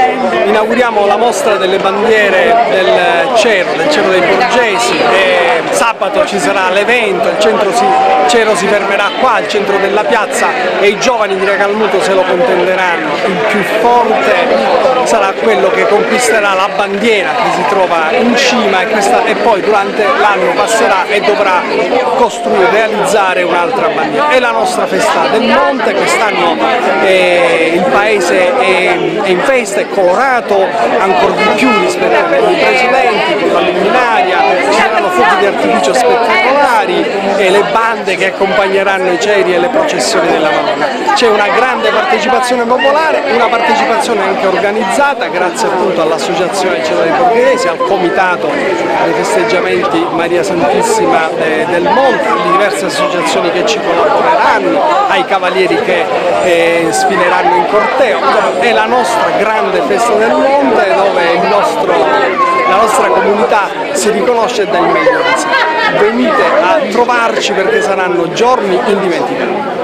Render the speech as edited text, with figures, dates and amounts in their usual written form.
Inauguriamo la mostra delle bandiere del Cero dei Borgesi, e sabato ci sarà l'evento, il Cero si fermerà qua al centro della piazza e i giovani di Recalmuto se lo contenderanno. Il più forte sarà quello che conquisterà la bandiera che si trova in cima e poi durante l'anno passerà e dovrà realizzare un'altra bandiera. È la nostra festa del monte, quest'anno il paese è in festa, è colorato ancora di più rispetto agli anni precedenti, con la luminaria, ci saranno fuochi di artificio spettacolari e le bande che accompagneranno i ceri e le processioni della Madonna. C'è una grande partecipazione popolare, una partecipazione anche organizzata grazie appunto all'Associazione Cero dei Borghesi, al Comitato dei Festeggiamenti Maria Santissima del Monte, alle diverse associazioni che ci collaboreranno, ai cavalieri che sfileranno in corteo. È la nostra grande festa del monte dove la nostra comunità si riconosce e dà il meglio di sé. Venite a trovarci perché saranno giorni indimenticabili.